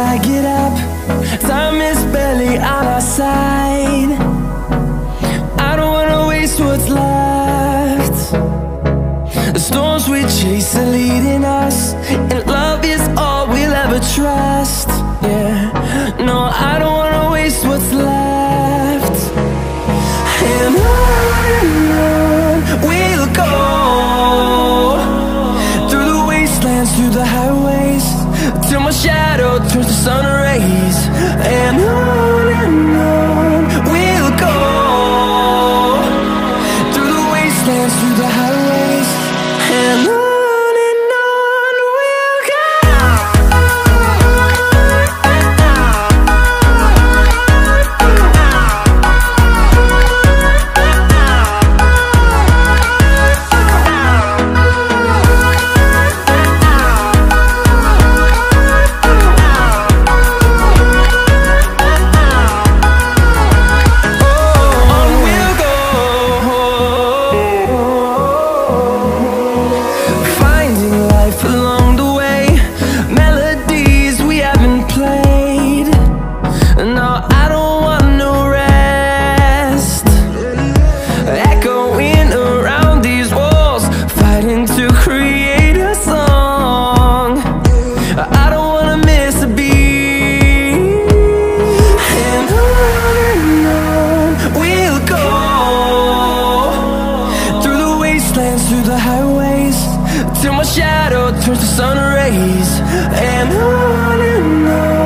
I get up, time is barely on our side. I don't wanna waste what's left. The storms we chase are leading us, and love is all we'll ever trust. Yeah, no, I don't wanna waste what's left. And on we'll go, through the wastelands, through the highways, till my shadow turns to sun rays. And on we'll go, through the wastelands, through the highways, and on we'll go. Through the highways, till my shadow turns to sun rays. And on